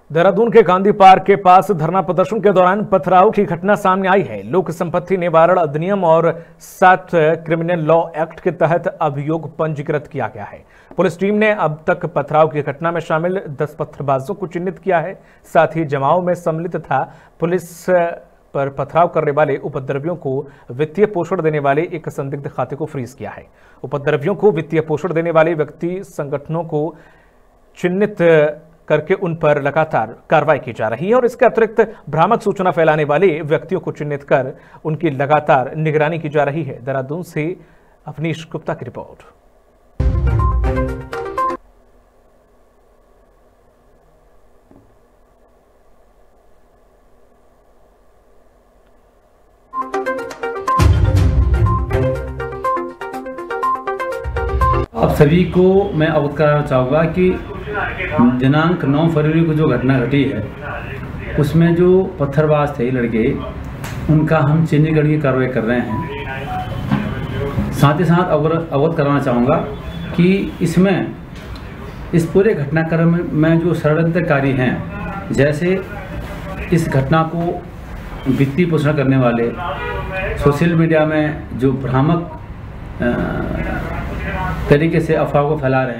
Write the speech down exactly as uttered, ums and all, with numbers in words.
देहरादून के गांधी पार्क के पास धरना प्रदर्शन के दौरान पथराव की घटना सामने आई है। लोक संपत्ति निवारण अधिनियम और सात क्रिमिनल लॉ एक्ट के तहत अभियोग पंजीकृत किया गया है। पुलिस टीम ने अब तक पथराव की घटना में शामिल दस पत्थरबाजों को चिन्हित किया है। साथ ही जमाव में सम्मिलित था पुलिस पर पथराव करने वाले उपद्रवियों को वित्तीय पोषण देने वाले एक संदिग्ध खाते को फ्रीज किया है। उपद्रवियों को वित्तीय पोषण देने वाले व्यक्ति संगठनों को चिन्हित करके उन पर लगातार कार्रवाई की जा रही है और इसके अतिरिक्त भ्रामक सूचना फैलाने वाले व्यक्तियों को चिन्हित कर उनकी लगातार निगरानी की जा रही है। देहरादून से अवनीश गुप्ता की रिपोर्ट। आप सभी को मैं अवगत कराना चाहूँगा कि दिनांक नौ फरवरी को जो घटना घटी है उसमें जो पत्थरबाज थे लड़के, उनका हम चिन्हीकरण की कार्रवाई कर रहे हैं। साथ ही साथ अवगत अवगत कराना चाहूँगा कि इसमें इस पूरे घटनाक्रम में जो षड्यंत्रकारी हैं, जैसे इस घटना को वित्तीय पोषण करने वाले, सोशल मीडिया में जो भ्रामक तरीके से अफवाह को फैला रहे हैं।